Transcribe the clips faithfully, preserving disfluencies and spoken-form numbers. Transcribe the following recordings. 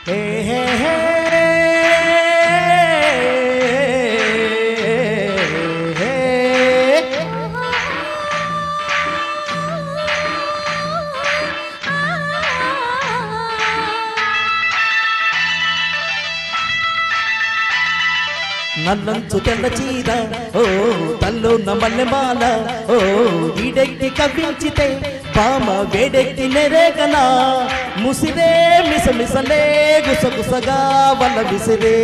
హే హే హే నల్లంచు తెల్ల చీర ఓ తల్లో నమల్లెమాల ఓ ఈడెక్కి కవ్వించితే పామ వేడెక్కి నెరేగన ముసిరే మిసమిసలే గుసగుసగా వల్ల విసిరే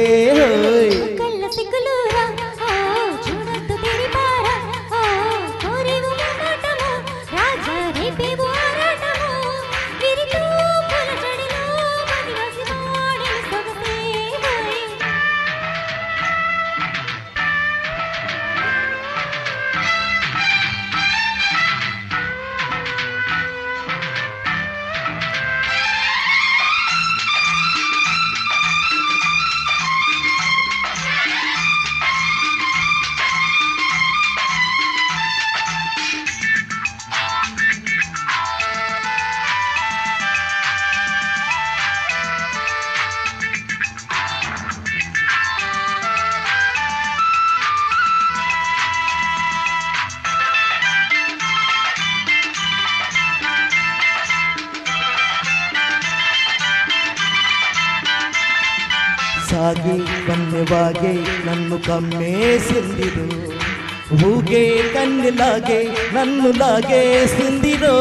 సాగే కన్నెవాగే నన్ను కమ్మేసిందిరో ఊగే కన్నెలాగే నన్ను లాగేసిందిరో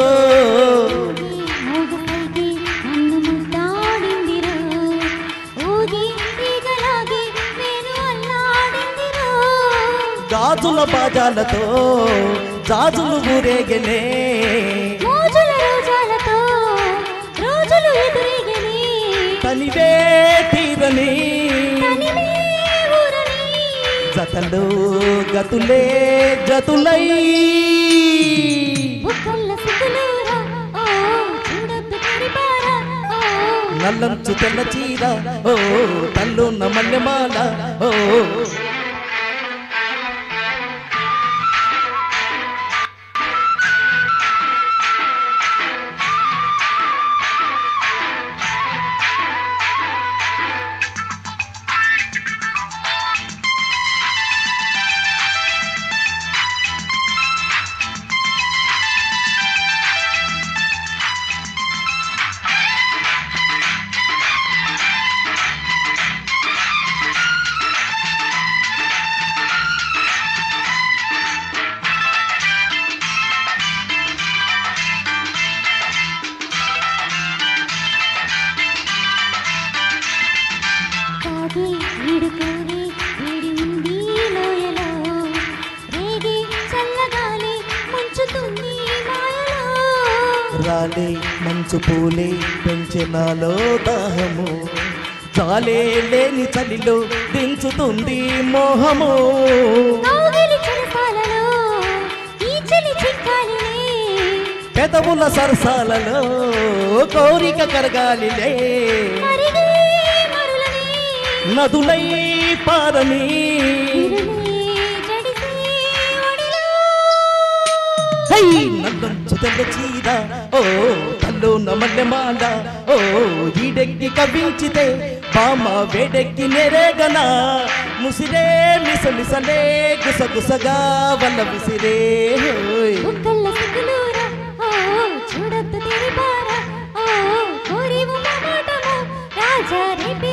గాజుల బాజాలతో జాజులు ఊరేగనే తనివే తీరని జతలు గతులే జతులై నల్లంచు తెల్ల చీర ఓ తల్లు నమల్లెమాల ఓ రాలే మంచు పూలే పెంచినాలో దాహము చాలే లేని చలిలో దించుతుంది మోహము పెదవుల సరసాలలో కోరిక కరగాలిలే నదులై పారని నల్లంచు తెల్ల చీర ఓ తల్లో నమల్లెమాల ఓ ఈడెక్కి కవ్వించితే బామ వేడెక్కి నెరేగన ముసిరే మిసమిసలే గుసగుసగా వల్ల విసిరే చూడొద్దు తెరి పార ఓ కోరివు మాటము రాజా రేపే